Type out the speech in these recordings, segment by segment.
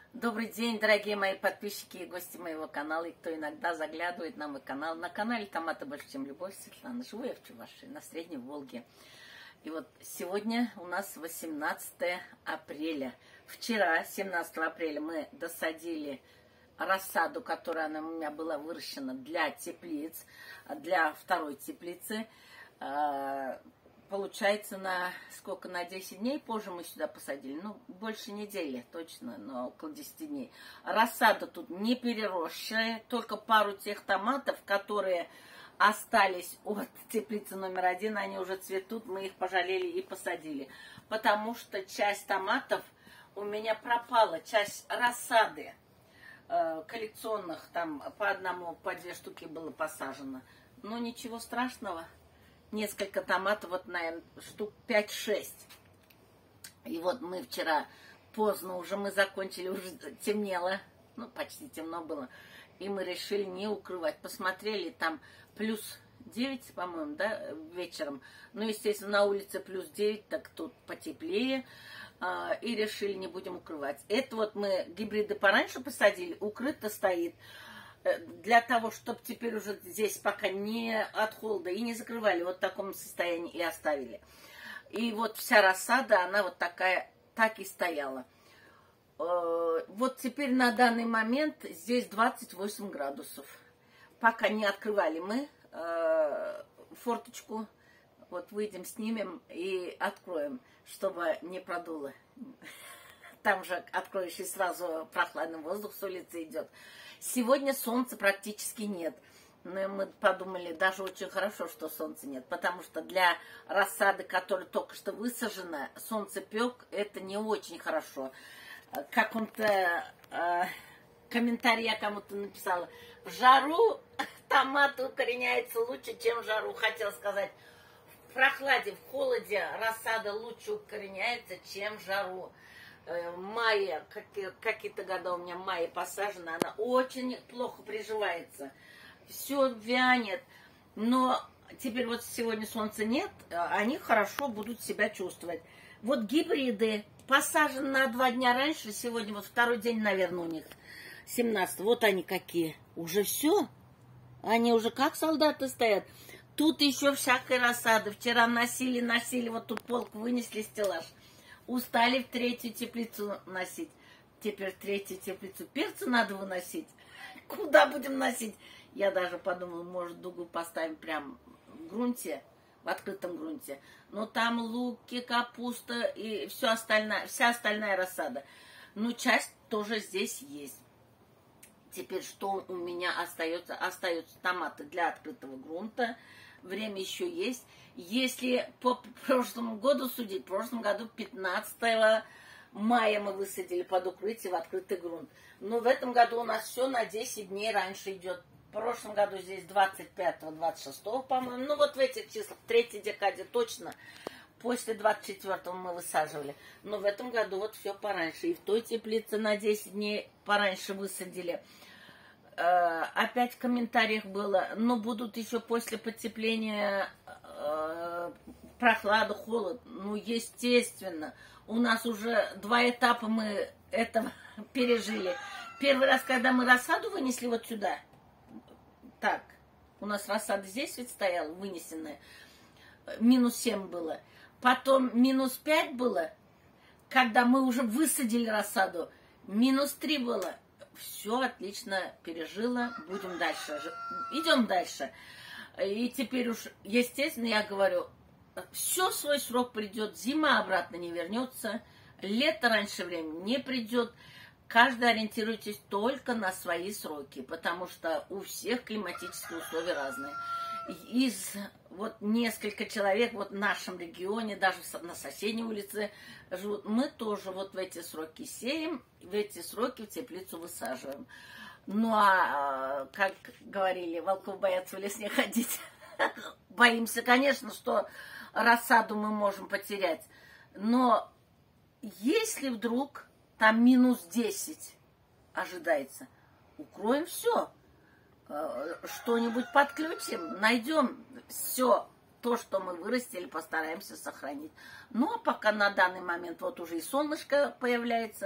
Добрый день, дорогие мои подписчики и гости моего канала, и кто иногда заглядывает на мой канал. На канале «Томаты больше, чем любовь». Светлана. Живу я в Чувашии, на Средней Волге. И вот сегодня у нас 18 апреля. Вчера, 17 апреля, мы досадили рассаду, которая у меня была выращена для теплиц, для второй теплицы. Получается, на 10 дней позже мы сюда посадили. Ну, больше недели, точно, но около 10 дней. Рассада тут не переросшая, только пару тех томатов, которые остались от теплицы номер 1, они уже цветут, мы их пожалели и посадили. Потому что часть томатов у меня пропала, часть рассады коллекционных, там по одному, по 2 штуки было посажено. Но ничего страшного. Несколько томатов, вот, наверное, штук 5-6. И вот мы вчера поздно уже, мы закончили, уже темнело, ну, почти темно было. И мы решили не укрывать. Посмотрели, там плюс 9, по-моему, да, вечером. Ну, естественно, на улице плюс 9, так тут потеплее. И решили, не будем укрывать. Это вот мы гибриды пораньше посадили, укрыто стоит. Для того, чтобы теперь уже здесь пока не от холода и не закрывали, вот в таком состоянии и оставили. И вот вся рассада, она вот такая, так и стояла. Вот теперь на данный момент здесь 28 градусов. Пока не открывали мы форточку. Вот выйдем, снимем и откроем, чтобы не продуло. Там же откроешь, и сразу прохладный воздух с улицы идет. Сегодня солнца практически нет. Но мы подумали, даже очень хорошо, что солнца нет. Потому что для рассады, которая только что высажена, солнцепек, это не очень хорошо. В каком-то комментарии я кому-то написала: в жару томат укореняется лучше, чем в жару. Хотела сказать, в прохладе, в холоде рассада лучше укореняется, чем в жару. Майя, какие-то года у меня майя посажена, она очень плохо приживается. Все вянет. Но теперь вот сегодня солнца нет, они хорошо будут себя чувствовать. Вот гибриды посажены на 2 дня раньше, сегодня вот второй день, наверное, у них 17. Вот они какие. Уже все. Они уже как солдаты стоят. Тут еще всякой рассады. Вчера носили, вот тут полку вынесли, стеллаж. Устали в 3-ю теплицу носить. Теперь в 3-ю теплицу перцу надо выносить. Куда будем носить? Я даже подумала, может, дугу поставим прямо в грунте, в открытом грунте. Но там луки, капуста и вся остальная рассада. Ну, часть тоже здесь есть. Теперь что у меня остается? Остаются томаты для открытого грунта. Время еще есть. Если по прошлому году судить, в прошлом году 15 мая мы высадили под укрытие в открытый грунт. Но в этом году у нас все на 10 дней раньше идет. В прошлом году здесь 25-26, по-моему. Ну вот в этих числах, в 3-й декаде точно. После 24-го мы высаживали. Но в этом году вот все пораньше. И в той теплице на 10 дней пораньше высадили. Опять в комментариях было, но будут еще после потепления прохлада, холод. Ну, естественно, у нас уже 2 этапа мы этого пережили. Первый раз, когда мы рассаду вынесли вот сюда, так, у нас рассада здесь ведь стояла, вынесенная, -7 было. Потом -5 было, когда мы уже высадили рассаду, -3 было. Все отлично пережила, будем дальше, идем дальше. И теперь уж, естественно, я говорю, все свой срок придет, зима обратно не вернется, лето раньше времени не придет. Каждый ориентируйтесь только на свои сроки, потому что у всех климатические условия разные. Из вот несколько человек вот в нашем регионе, даже на соседней улице живут, мы тоже вот в эти сроки сеем, в эти сроки в теплицу высаживаем. Ну а, как говорили, волков боятся в лес не ходить. Боимся, конечно, что рассаду мы можем потерять. Но если вдруг там -10 ожидается, укроем все. Что-нибудь подключим, найдем все то, что мы вырастили, постараемся сохранить. Ну, а пока на данный момент вот уже и солнышко появляется,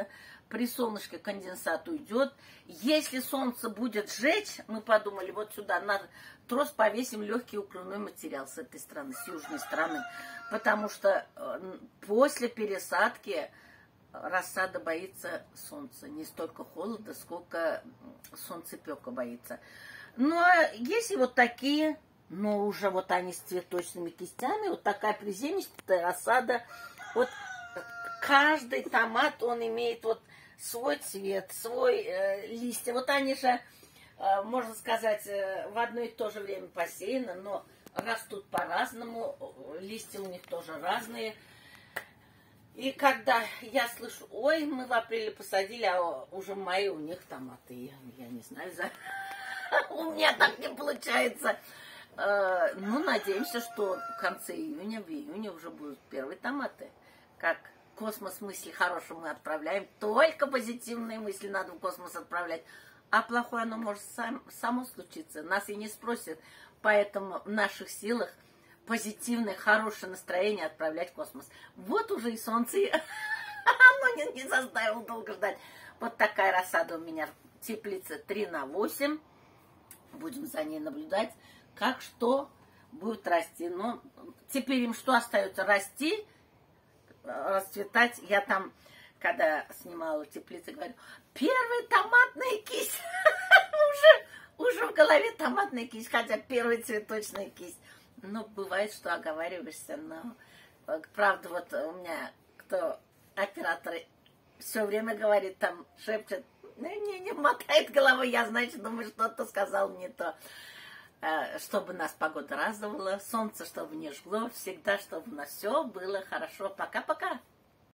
При солнышке конденсат уйдет. Если солнце будет жечь, мы подумали, вот сюда на трос повесим легкий укрывной материал с этой стороны, с южной стороны. Потому что после пересадки рассада боится солнца. Не столько холода, сколько солнцепека боится. Ну, а если вот такие, но уже вот они с цветочными кистями, вот такая приземистая рассада. Вот каждый томат, он имеет вот свой цвет, свой листья. Вот они же, можно сказать, в одно и то же время посеяны, но растут по-разному, листья у них тоже разные. И когда я слышу, ой, мы в апреле посадили, а уже в мае у них томаты, я не знаю, у меня так не получается. Ну, надеемся, что в конце июня, в июне уже будут первые томаты. Как космос мысли хорошие мы отправляем, только позитивные мысли надо в космос отправлять. А плохое оно может само случиться, нас и не спросят. Поэтому в наших силах позитивное, хорошее настроение отправлять в космос. Вот уже и солнце, оно не заставило долго ждать. Вот такая рассада у меня в теплице 3×8. Будем за ней наблюдать, как что будет расти. Но теперь им что остается? Расти, расцветать. Я там, когда снимала теплицу, говорю, первая томатная кисть. Уже в голове томатная кисть, хотя первая цветочная кисть. Ну, бывает, что оговариваешься, но правда, вот у меня кто оператор все время говорит, там шепчет, не мотает головой, я, значит, думаю, что-то сказал не то. Чтобы нас погода радовала, солнце, чтобы не жгло, всегда, чтобы у нас все было хорошо. Пока-пока.